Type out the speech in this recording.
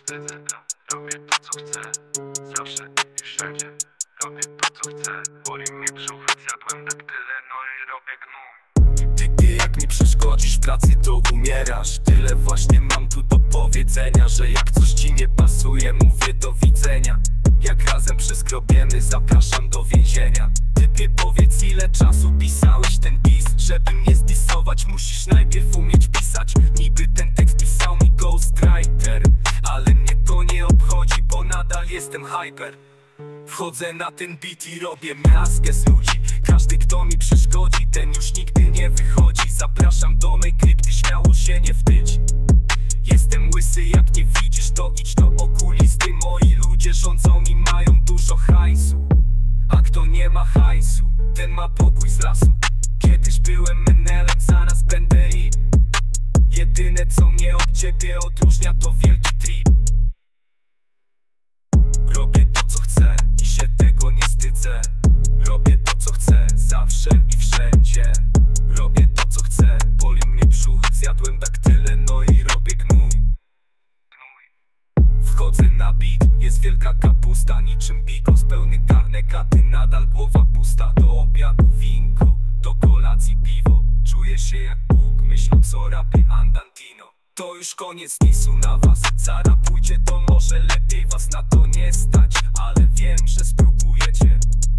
wstydzę. Robię to co chcę, zawsze i wszędzie. Robię to co chcę, boli mnie brzuch. Zjadłem daktylę, no i robię gnój. Ty jak mi przeszkodzisz w pracy, to umierasz. Tyle właśnie mam tu do powiedzenia, że jak coś ci nie pasuje, mówię do widzenia. Jak razem przeskrobiemy, zapraszam do więzienia. Typie, powiedz, ile czasu pisałeś ten pis? Żeby mnie zdisować, musisz najpierw umieć pisać. Niby ten tekst pisał mi ghostwriter, ale mnie to nie obchodzi, bo nadal jestem hyper. Wchodzę na ten beat i robię miazgę z ludzi. Każdy, kto mi przeszkodzi, ten już nigdy nie wychodzi. Zapraszam do mej krypty, śmiało się nie wstydź. Jestem łysy, jak nie widzisz, to idź do okulisty. Moi ludzie rządzą i mają dużo hajsu, a kto nie ma hajsu, ten ma pokój z lasu. Kiedyś byłem menelem, zaraz będę i jedyne co mnie od ciebie odróżnia to wielki trip. Robię to co chcę i się tego nie wstydzę. Robię to co chcę, zawsze i wszędzie. Robię to co chcę, boli mnie brzuch. Zjadłem daktylę, no i robię gnój. Wchodzę na beat, jest wielka kapusta. Niczym bigos, pełny garnek, a ty nadal głowa pusta. Do obiadu winko, do kolacji piwo. Czuję się jak Bóg, myśląc o rapie Andantino. To już koniec nisu na was, zarapujcie, to może lepiej was na to nie stać. Ale wiem, że spróbujecie,